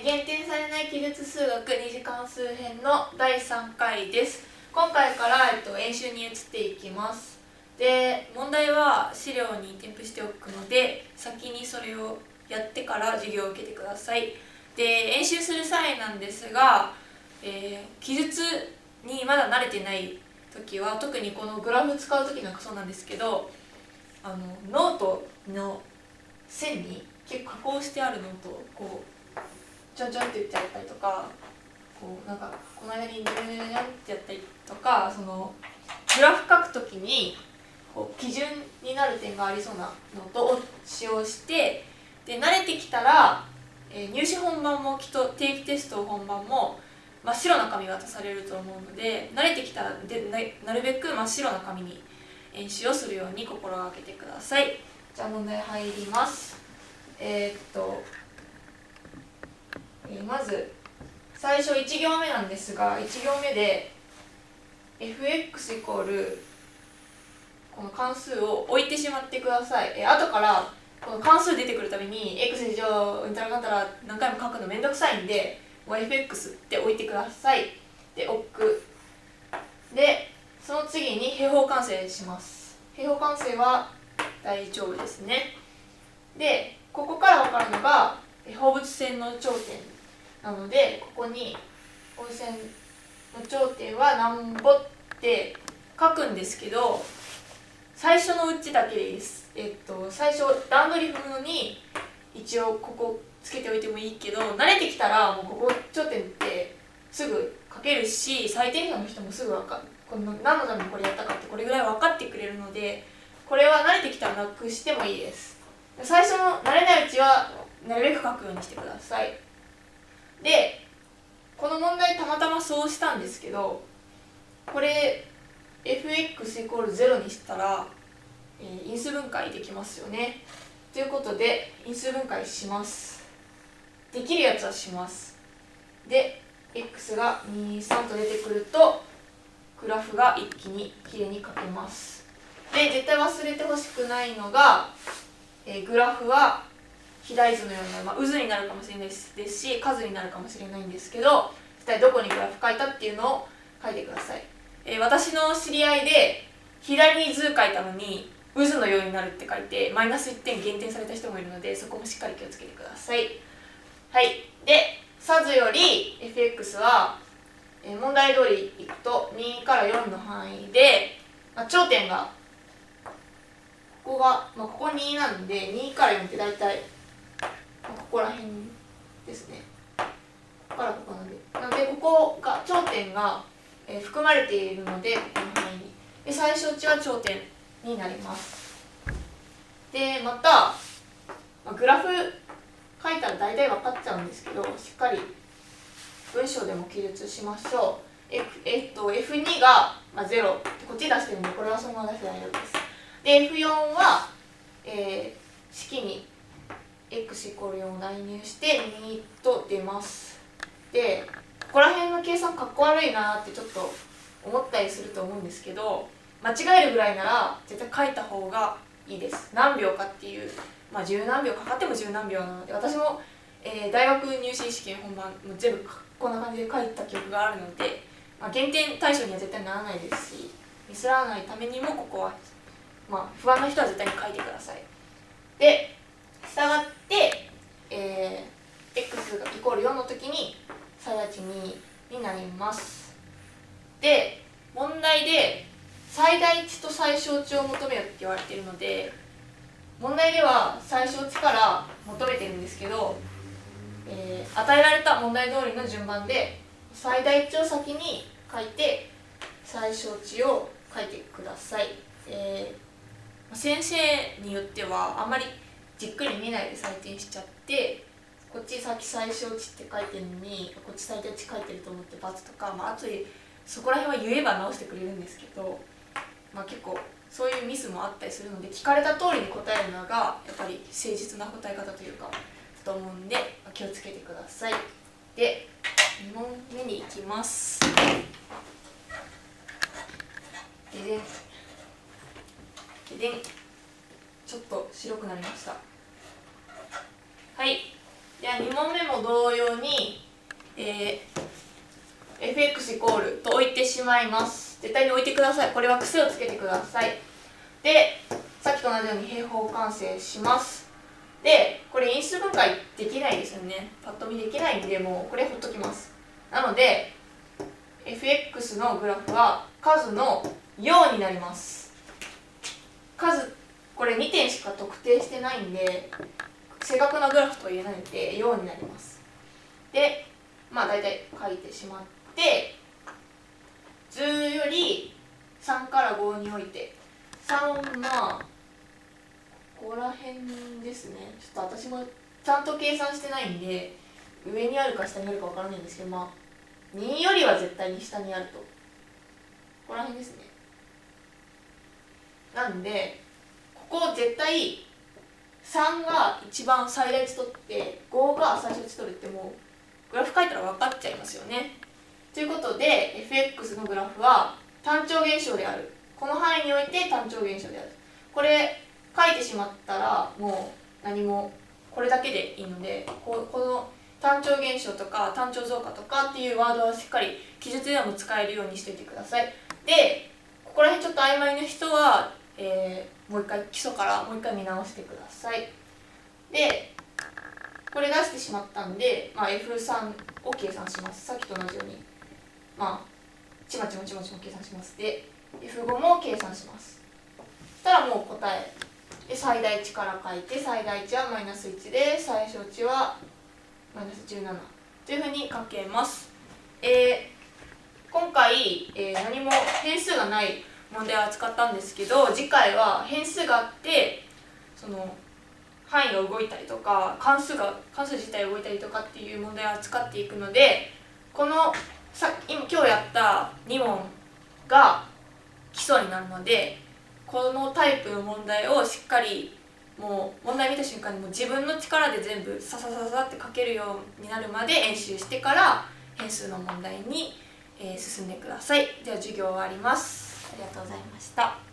減点されない記述数学2次関数編の第3回です。今回から、演習に移っていきます。で、問題は資料に添付しておくので、先にそれをやってから授業を受けてください。で、演習する際なんですが、記述にまだ慣れてない時は、特にこのグラフ使う時なんかそうなんですけど、ノートの線に結構加工してあるノートをこうちょんちょんって言っちゃったりとか、こうなんかこの間にニャニャニャニャってやったりとか、そのグラフ書くときにこう基準になる点がありそうなノートを使用して、で慣れてきたら、入試本番もきっと定期テスト本番も真っ白な紙が渡されると思うので、慣れてきたらなるべく真っ白な紙に演習をするように心がけてください。じゃあ問題入ります。まず最初1行目なんですが、1行目で fx イコールこの関数を置いてしまってください。後からこの関数出てくるたびに x 以上うんたらかんたら何回も書くのめんどくさいんで、もう fx って置いてください。で置く。でその次に平方完成します。平方完成は大丈夫ですね。でここから分かるのが放物線の頂点なので、ここに放物線の頂点はなんぼって書くんですけど、最初のうちだけです。最初段取り踏むのに一応ここつけておいてもいいけど、慣れてきたらもうここ頂点ってすぐ書けるし、採点者の人もすぐこの何のためにこれやったかってこれぐらい分かってくれるので、これは慣れてきたらなくしてもいいです。最初の慣れないうちはなるべく書くようにしてください。でこの問題たまたまそうしたんですけど、これ fx イコール0にしたら、因数分解できますよね。ということで因数分解します。できるやつはします。で x が2、3と出てくるとグラフが一気にきれいに書けます。で絶対忘れてほしくないのが、グラフは肥大図のような、渦になるかもしれないですし、数になるかもしれないんですけど、一体どこにグラフ書いたっていうのを書いてください。私の知り合いで左に図書いたのに渦のようになるって書いてマイナス1点減点された人もいるので、そこもしっかり気をつけてください。はい。でさずより fx は、問題通りいくと2から4の範囲で、頂点がここが、ここ2なんで2から4って大体ここら辺ですね。ここからここなんで、ここが頂点が、含まれているので、ここの範囲にで最小値は頂点になります。でまた、グラフ書いたら大体分かっちゃうんですけど、しっかり文章でも記述しましょう。F2 が、0こっち出してるんで、これはそのまま出して大丈夫です。で F4 は、式にx イコール4を代入して2と出ます。でここら辺の計算かっこ悪いなってちょっと思ったりすると思うんですけど、間違えるぐらいなら絶対書いた方がいいです。何秒かっていう、十何秒かかっても十何秒なので、私も、大学入試試験本番も全部こんな感じで書いた記憶があるので、減点対象には絶対ならないですし、ミスらないためにもここは、不安な人は絶対に書いてください。でしたがって、x がイコール4の時に最大値2になります。で問題で最大値と最小値を求めよって言われているので、問題では最小値から求めてるんですけど、与えられた問題通りの順番で最大値を先に書いて最小値を書いてください。先生によってはあんまりじっくり見ないで採点しちゃって、こっち先最小値って書いてるのにこっち最大値書いてると思って×とか、後でそこら辺は言えば直してくれるんですけど、結構そういうミスもあったりするので、聞かれた通りに答えるのがやっぱり誠実な答え方というかだと思うんで、気をつけてください。で2問目に行きます。でちょっと白くなりました。はい。 では2問目も同様に、fx イコールと置いてしまいます。絶対に置いてください。これは癖をつけてください。で、さっきと同じように平方完成します。で、これ因数分解できないですよね。パッと見できないんで、もうこれほっときます。なので、fx のグラフは数の陽になります。数、これ2点しか特定してないんで、正確なグラフとは言えないので、陽になります。で、まあ大体書いてしまって、図より3から5において、3、まあ、ここら辺ですね。ちょっと私もちゃんと計算してないんで、上にあるか下にあるかわからないんですけど、まあ、2よりは絶対に下にあると。ここら辺ですね。なんで、ここ絶対3が一番最大値取って5が最小値取るってもうグラフ書いたら分かっちゃいますよね。ということで fx のグラフは単調現象である。この範囲において単調現象である。これ書いてしまったらもう何もこれだけでいいので、この単調現象とか単調増加とかっていうワードはしっかり記述でも使えるようにしておいてください。で、ここら辺ちょっと曖昧な人はもう一回基礎からもう一回見直してください。で、これ出してしまったんで、まあ、F3 を計算します。さっきと同じように、まあ、ちまちま計算します。で、F5 も計算します。そしたらもう答え。で、最大値から書いて、最大値はマイナス1で、最小値はマイナス17というふうに書けます。今回、何も変数がない問題を扱ったんですけど、次回は変数があってその範囲が動いたりとか関数自体が動いたりとかっていう問題を扱っていくので、この今日やった2問が基礎になるので、このタイプの問題をしっかりもう問題見た瞬間にもう自分の力で全部ササササって書けるようになるまで演習してから変数の問題に進んでください。では授業終わります。ありがとうございました。